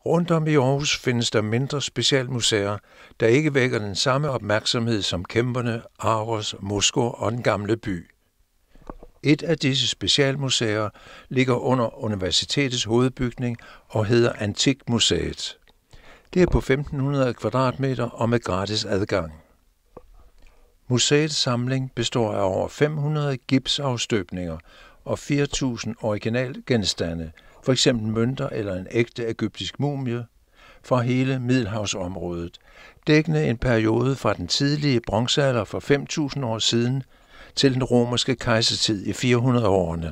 Rundt om i Aarhus findes der mindre specialmuseer, der ikke vækker den samme opmærksomhed som Kæmperne, Aros, Moskva og Den Gamle By. Et af disse specialmuseer ligger under universitetets hovedbygning og hedder Antikmuseet. Det er på 1500 kvadratmeter og med gratis adgang. Museets samling består af over 500 gipsafstøbninger og 4.000 originalgenstande, f.eks. mønter eller en ægte egyptisk mumie, fra hele Middelhavsområdet, dækkende en periode fra den tidlige bronzealder for 5.000 år siden til den romerske kejsertid i 400-årene.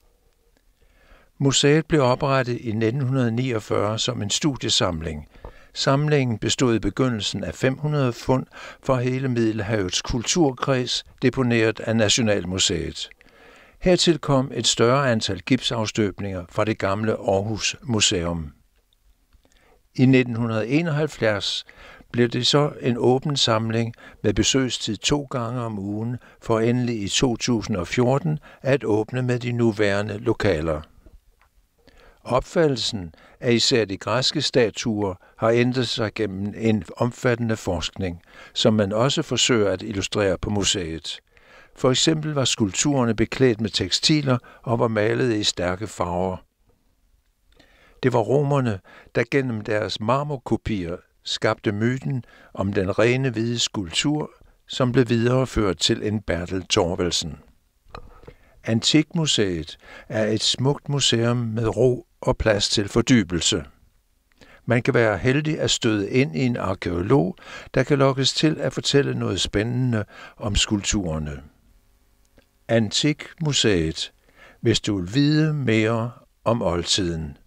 Museet blev oprettet i 1949 som en studiesamling. Samlingen bestod i begyndelsen af 500 fund fra hele Middelhavets kulturkreds, deponeret af Nationalmuseet. Hertil kom et større antal gipsafstøbninger fra det gamle Aarhus Museum. I 1971 blev det så en åben samling med besøgstid 2 gange om ugen, for endelig i 2014 at åbne med de nuværende lokaler. Opfattelsen af især de græske statuer har ændret sig gennem en omfattende forskning, som man også forsøger at illustrere på museet. For eksempel var skulpturerne beklædt med tekstiler og var malet i stærke farver. Det var romerne, der gennem deres marmorkopier skabte myten om den rene hvide skulptur, som blev videreført til en Bertel Thorvaldsen. Antikmuseet er et smukt museum med ro og plads til fordybelse. Man kan være heldig at støde ind i en arkæolog, der kan lokkes til at fortælle noget spændende om skulpturerne. Antikmuseet, hvis du vil vide mere om oldtiden.